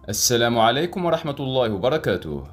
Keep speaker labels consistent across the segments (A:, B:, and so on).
A: السلام عليكم ورحمة الله وبركاته.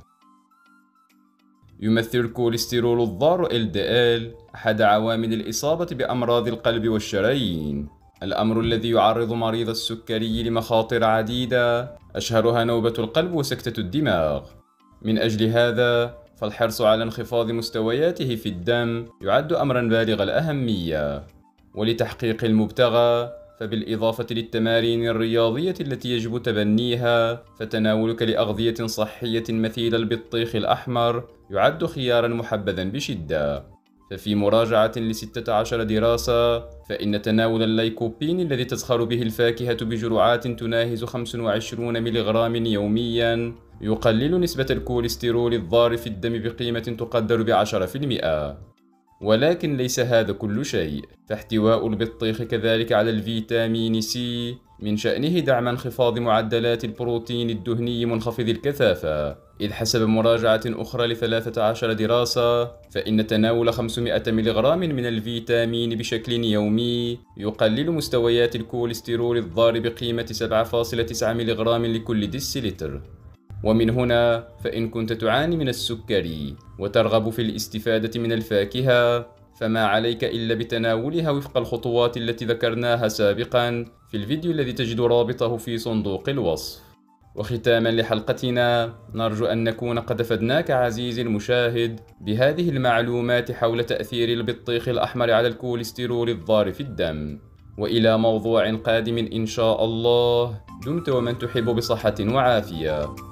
A: يمثل الكوليسترول الضار LDL أحد عوامل الإصابة بأمراض القلب والشرايين، الأمر الذي يعرض مريض السكري لمخاطر عديدة أشهرها نوبة القلب وسكتة الدماغ. من أجل هذا فالحرص على انخفاض مستوياته في الدم يعد أمرا بالغ الأهمية، ولتحقيق المبتغى فبالإضافة للتمارين الرياضية التي يجب تبنيها، فتناولك لأغذية صحية مثيل البطيخ الأحمر يعد خيارا محبذا بشدة. ففي مراجعة ل16 دراسة، فإن تناول الليكوبين الذي تزخر به الفاكهة بجرعات تناهز 25 ملغ يوميا يقلل نسبة الكوليسترول الضار في الدم بقيمة تقدر ب10%. ولكن ليس هذا كل شيء، فاحتواء البطيخ كذلك على الفيتامين سي من شأنه دعم انخفاض معدلات البروتين الدهني منخفض الكثافة، إذ حسب مراجعة أخرى ل13 دراسة فإن تناول 500 ملغ من الفيتامين بشكل يومي يقلل مستويات الكوليسترول الضار بقيمة 7.9 ملغ لكل ديسيلتر. ومن هنا فإن كنت تعاني من السكري وترغب في الاستفادة من الفاكهة، فما عليك إلا بتناولها وفق الخطوات التي ذكرناها سابقا في الفيديو الذي تجد رابطه في صندوق الوصف. وختاما لحلقتنا، نرجو أن نكون قد أفدناك عزيزي المشاهد بهذه المعلومات حول تأثير البطيخ الأحمر على الكوليسترول الضار في الدم. وإلى موضوع قادم إن شاء الله، دمت ومن تحب بصحة وعافية.